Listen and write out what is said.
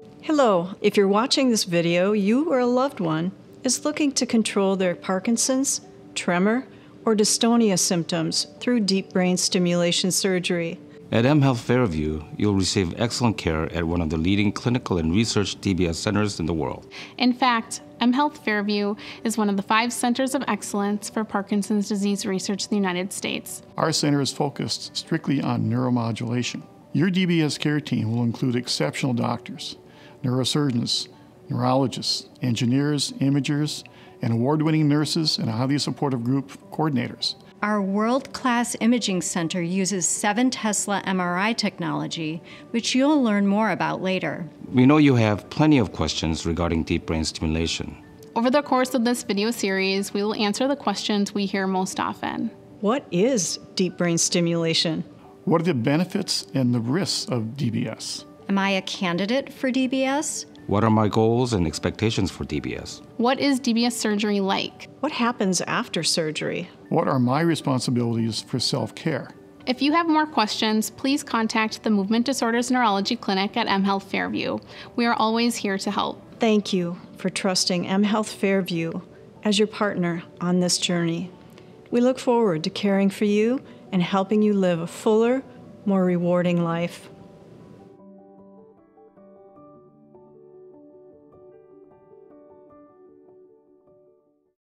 Hello, if you're watching this video, you or a loved one is looking to control their Parkinson's, tremor, or dystonia symptoms through deep brain stimulation surgery. At mHealth Fairview, you'll receive excellent care at one of the leading clinical and research DBS centers in the world. In fact, mHealth Fairview is one of the 5 centers of excellence for Parkinson's disease research in the United States. Our center is focused strictly on neuromodulation. Your DBS care team will include exceptional doctors, neurosurgeons, neurologists, engineers, imagers, and award-winning nurses and a highly supportive group of coordinators. Our world-class imaging center uses 7 Tesla MRI technology, which you'll learn more about later. We know you have plenty of questions regarding deep brain stimulation. Over the course of this video series, we will answer the questions we hear most often. What is deep brain stimulation? What are the benefits and the risks of DBS? Am I a candidate for DBS? What are my goals and expectations for DBS? What is DBS surgery like? What happens after surgery? What are my responsibilities for self-care? If you have more questions, please contact the Movement Disorders Neurology Clinic at mHealth Fairview. We are always here to help. Thank you for trusting mHealth Fairview as your partner on this journey. We look forward to caring for you and helping you live a fuller, more rewarding life.